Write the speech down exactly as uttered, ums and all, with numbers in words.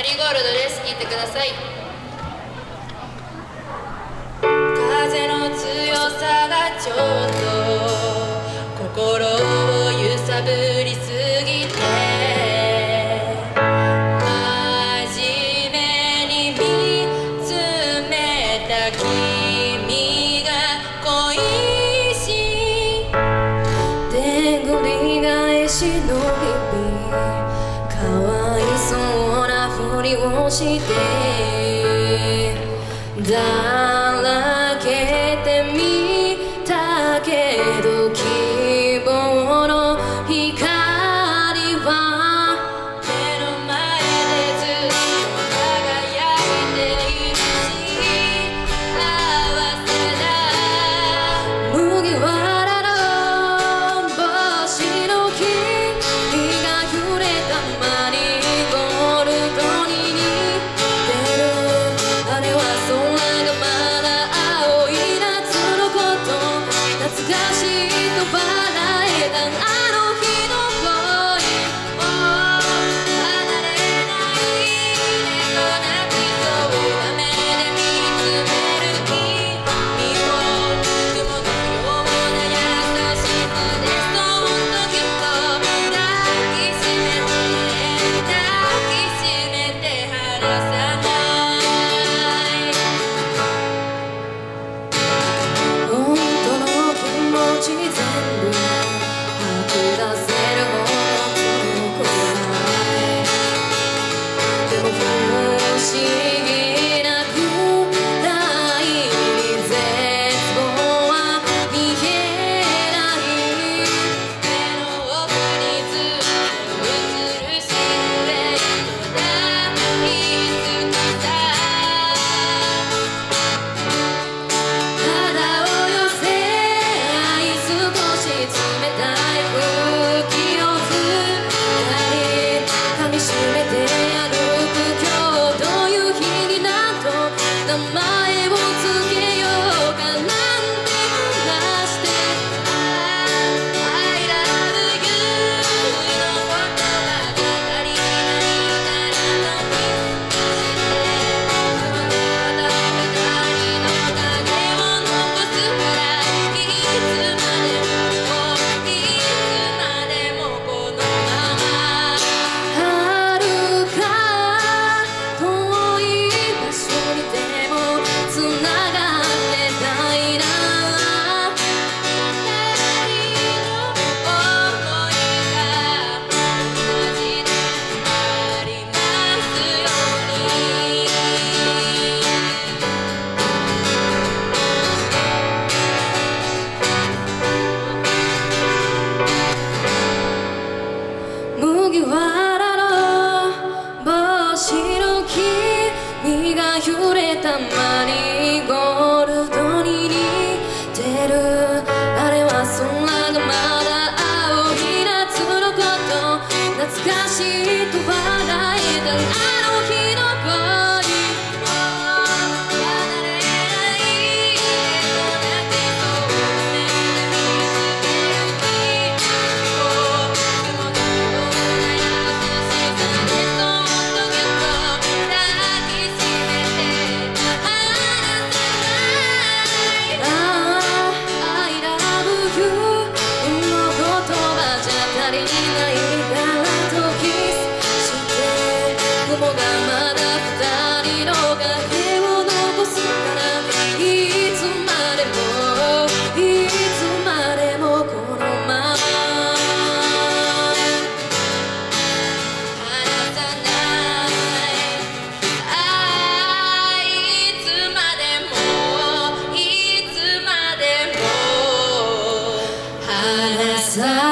マリーゴールドです。聴いてください。風の強さがちょっと心を揺さぶりすぎて、真面目に見つめた君が恋しいで繰り返しの日々、かわいそうなふりをしてだらけてみたけど、希望の光は目の前でずっと輝いているし、幸せだ。麦わらの帽子の君が揺れたマリーゴールドに似てる。あれは空がまだ青い夏のこと、懐かしいと笑えたあの日の恋を離れないでと泣きそうな目で見つめる君を、雲のような優しさでそっとぎゅっと抱きしめて抱きしめて離さない。本当の気持ち全部吐き出せるほど怖い。でも不思議なくらいに絶望は見えない。目の奥にずっと映るシルエット大好きさ。肌を寄せ合い、少し冷たい空気を二人噛みしめて歩く。今日という日になんと名前をつけようかなんて話して、I love you の言葉が足りないからとキスして、そのまた二人の影を残すから、いつまでもいつまでもこのまま。遥か遠い場所にでもつながってたいな。二人の想いが同じでありますように。麦わらの帽子の君が揺れたマリーゴールドに似てる。あれは空がまだ青い夏のこと、懐かしいと笑えたあの日の恋を離れないでと泣きそうな目で見つめる君を、雲のような優しさでそっとぎゅっと抱きしめて離さない。ああ I love you の言葉じゃ足りないからとキスして、雲がまだ二人の影を残すから、いつまでもいつまでもこのまま離さない。ああいつまでもいつまでも離さない。